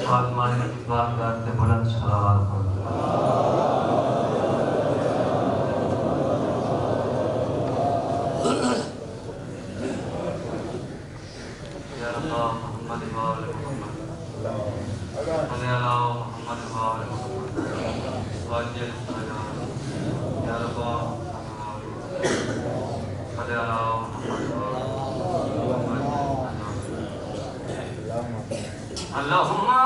आसमानी की बारगाह से बुलंद सलावत पढ़ो। या अल्लाह मोहम्मद व आले मोहम्मद सल्लल्लाहु अलैहि मोहम्मद व आले मोहम्मद वाजिल सलाम। या अल्लाह सल्लल्लाहु मोहम्मद व अल्लाहुम्मा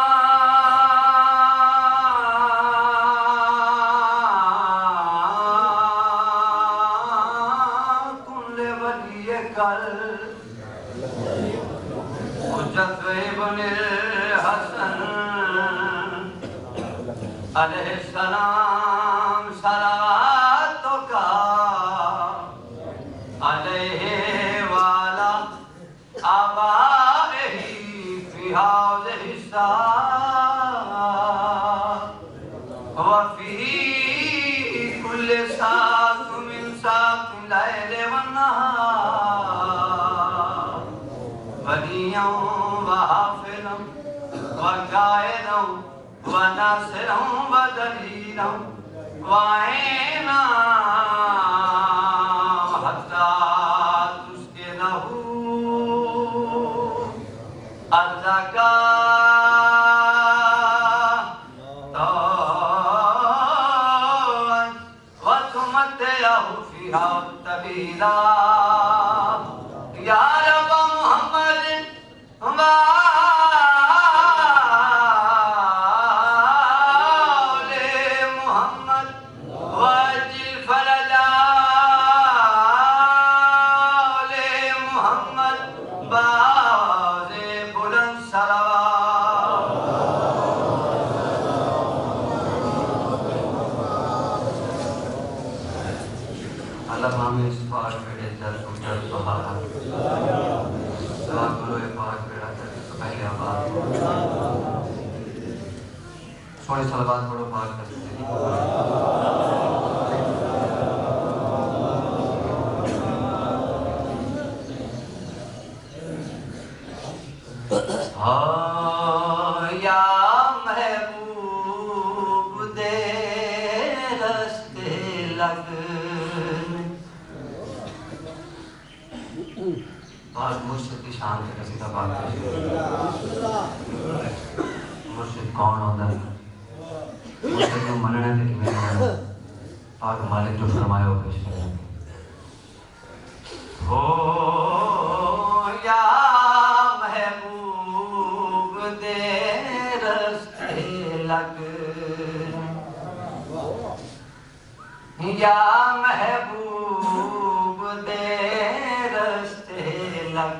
कुल्ले वलियकल हुज्जत इब्नुल हसन अलैहिस्सलाम सलावतो का अलैहि वाला आबाइही फी हाज़िहि वफ़ी कुल्ले साअतिन मिन साअतिल लैल वन्नहार वलिय्यन व हाफ़िज़न व क़ाइदन व नासिरन व दलीलन व आइना हत्ता तुस्किनहु अज़्ज़कात व तुमत्तिअहु फ़ीहा तवीला। या रब मुहम्मद व आले मुहम्मद वजिल फरजा आले मुहम्मद बाज़े बुलंद सलावत। अल्लाह हमें इस पाक बेड़े जल उजल सहारा दुआ करो ये पाक बेड़ा जल पहले आबाद सोने सलावत पढ़ो पाक का जिंदगी या महबूब दे रस्ते लग बात मुर्शिद की शान से कसीदा बात मुर्शिद कौन होता है मुर्शिद को मनने थे कि मैं पाक मालिक जो फरमाया हो पेश करें हो या महबूब दे रस्ते लग या महबूब दे रस्ते लग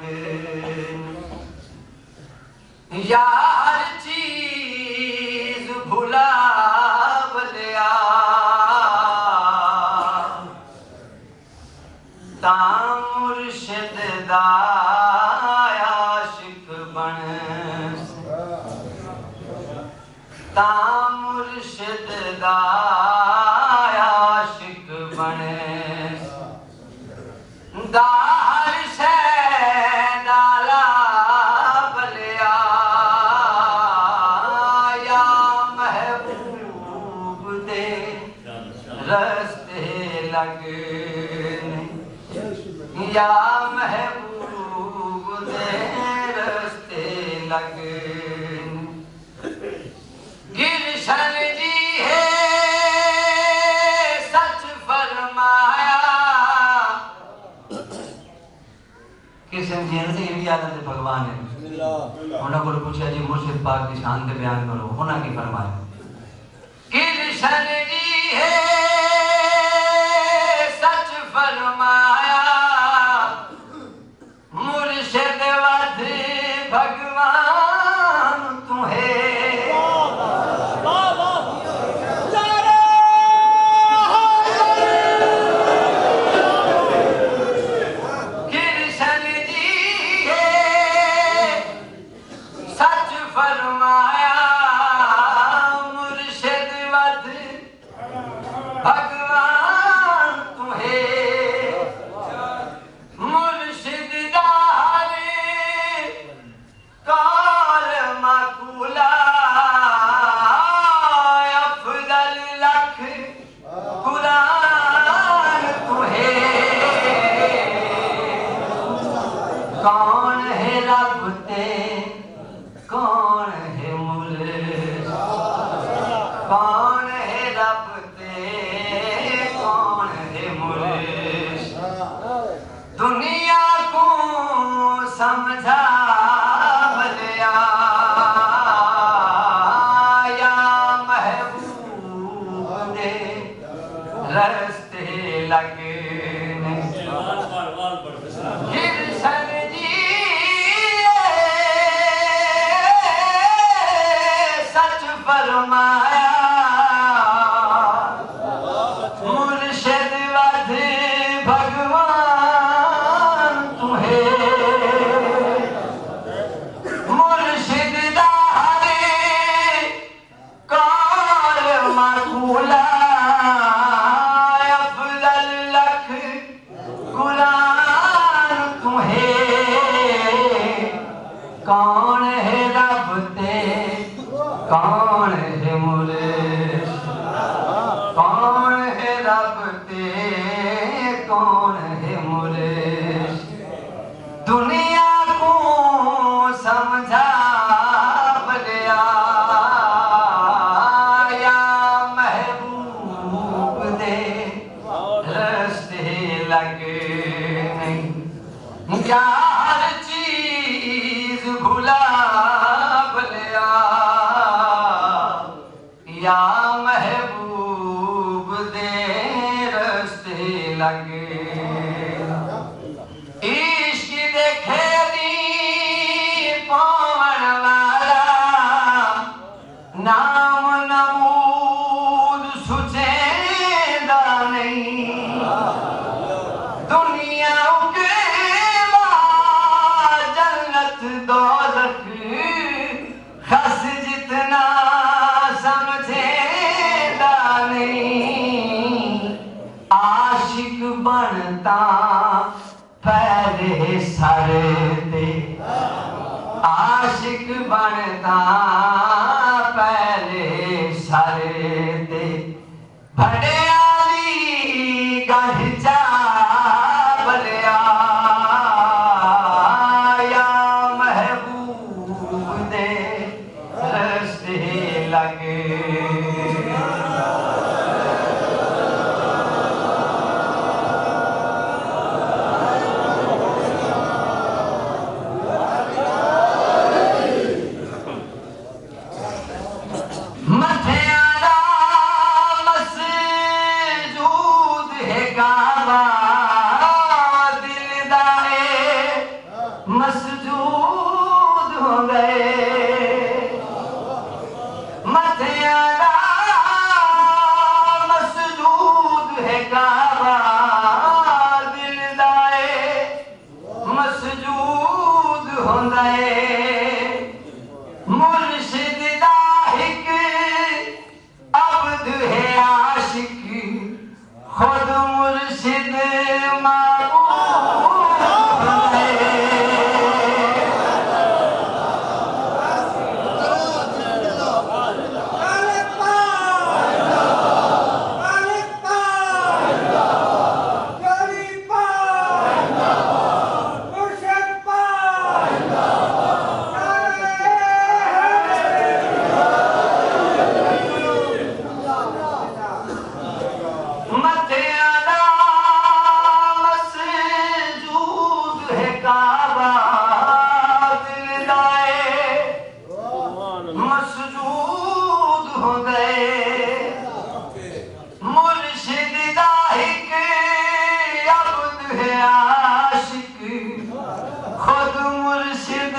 या हर चीज भुला बलिया ता मुर्शिद दा आशिक बन ता मुर्शिद दा आशिक बन दा हर शै डाला बलिया। या महबूब दे रस्ते लग या महबूब दे रस्ते लग गिरशन जी है सच फरमाया किसी ने जी भी आदत भगवान है उन्होंने को पूछा जी मुर्शिद पाक की शान से बयान करो होना की फरमाया गिरशन जी है सच फरमाया मुर्शिद वध भगवान तुम्हें मुर्शिद दारे का फरमाया मुर्शिद वध भगवान तुम्हें मुर्शिद दारे काल मकूला अफजल लख गुलाम तुम्हें कौन है रब ते कौन है मुर्शिद कौन है रब ते कौन है मुर्शिद दुनिया को समझा बलिया या महबूब दे रस्ते लगे नहीं क्या हर चीज भुला बलिया या महबूब दे रस्ते लगे इश्क देखे दी पवन वाला नाम नमूद सुचेदा नहीं दुनिया के बाद जन्नत दोज़ख खस जितना समझेदा नहीं आशिक बनता पहले सर दे आशिक बनता पहले सर दे भड़ियाली गढ़ जा बलिया या महबूब दे रस्ते लगे मसजूद हो गए मथियारा मसजूद है काबा दिलदाए मसजूद हो गए मुर्शिद दाहिक अब्द है आशिक खुद मुर्शिद माबूद हो गए मसजूद हो गए मुर्शिद दाहिक अब्द है आशिक खुद मुर्शिद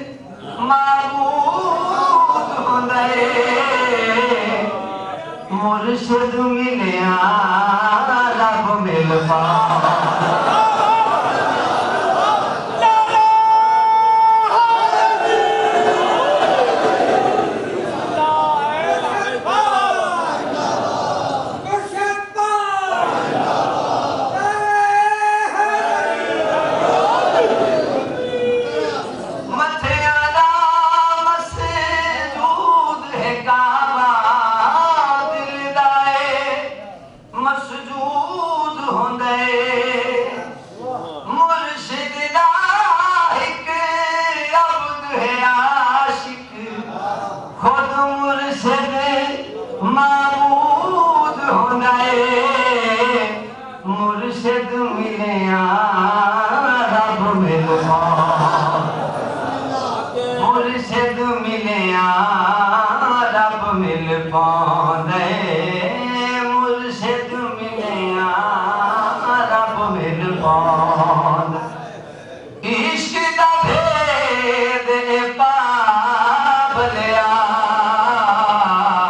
माबूद हो गए मुर्शिद मिलिया रब मिल पाया मुर्शिद मिलिया रब मिल मुर्शिद मिलिया रब मिल पांदे मुर्शिद मिलिया रब मिल पांदे इश्क दा भेद पा बलिया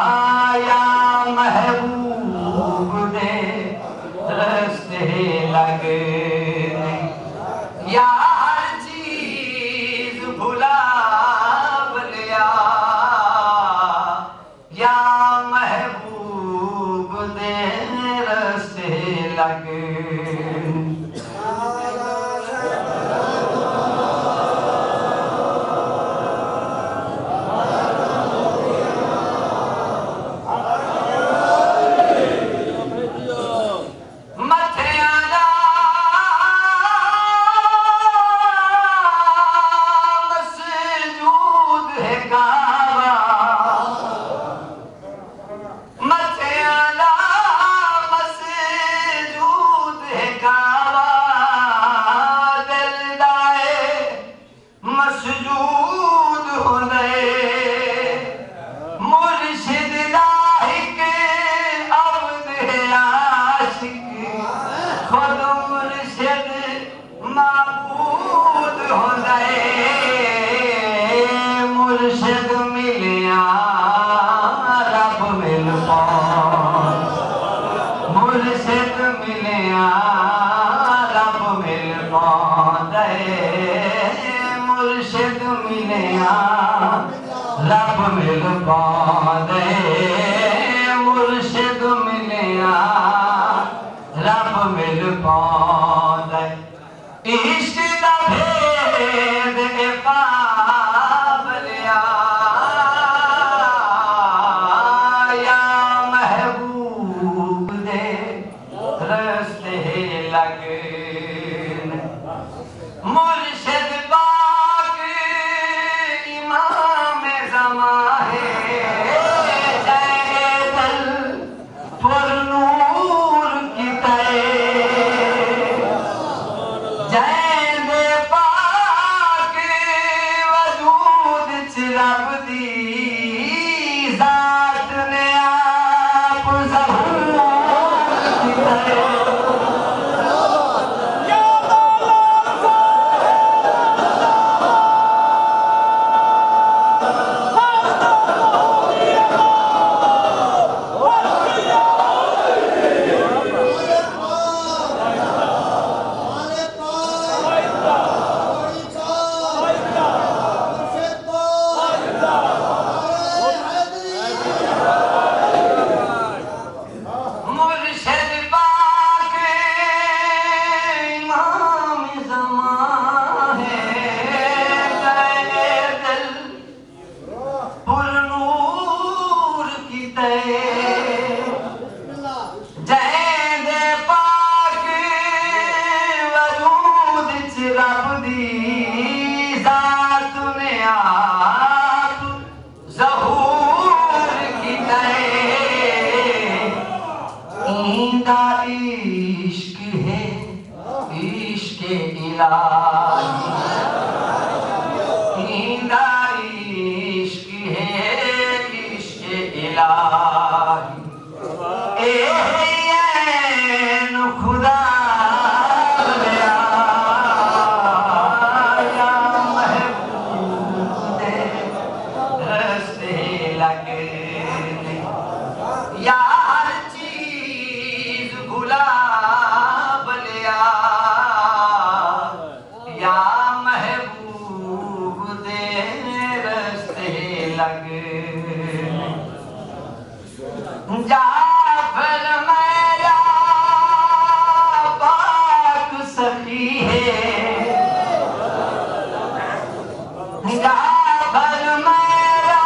काबा मथे आला मसजूद है काबा दिल दाए मसजूद होंदे मुर्शिद लाहिक अब्द है आशिक खुद मुर्शिद माबूद होंदे मुर्शिद मिलिया रब मिल पाऊं मुर्शिद मिलिया रब मिल पाऊं मुर्शिद मिलिया रब मिल पाऊं मुर्शिद मिलिया रब मिल पाऊं इश्क दा भेद काबलिया या महबूब दे रस्ते लगे मुर्शिद पाक इमाम ज़मा है जैदल पुरनूर की तय जैद पाक वजूद चिरब दी ज़ात ने आप ज़हूर की तय इश्क है इश्क इलाही इश्क है इश्क इलाही खुदा या महबूब दे रस्ते लगे या महबूब दे रस्ते लगे जाफर मेरा पाक सखी है जाफर मेरा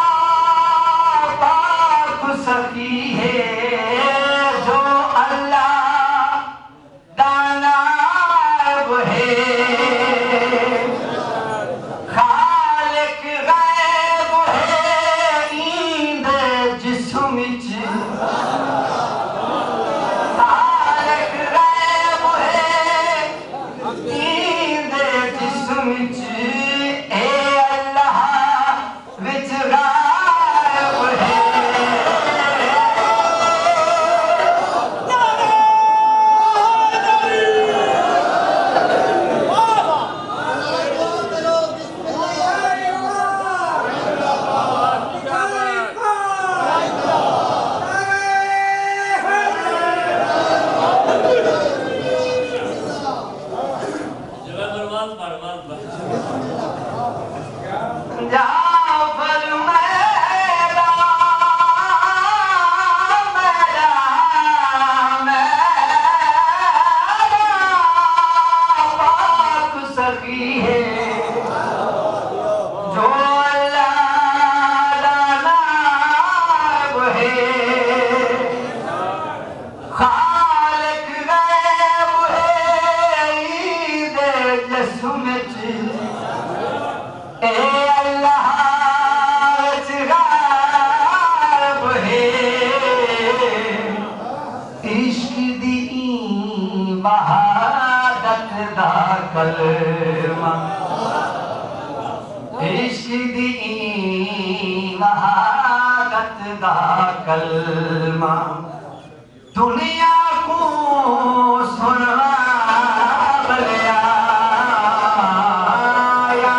पाक सखी है जो अल्लाह दाना है कलमा इश्क दी वहादत दा कलमा दुनिया को सुनवा बलिया या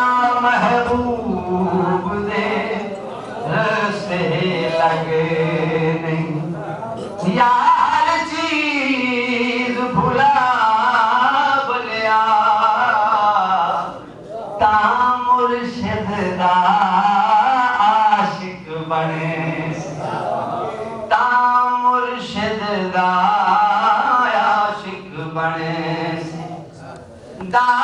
महबूब दे रस्ते लगे नहीं या हर चीज भुला बलिया ता मुर्शिद दा आशिक बने ता मुर्शिद दा आशिक बने दा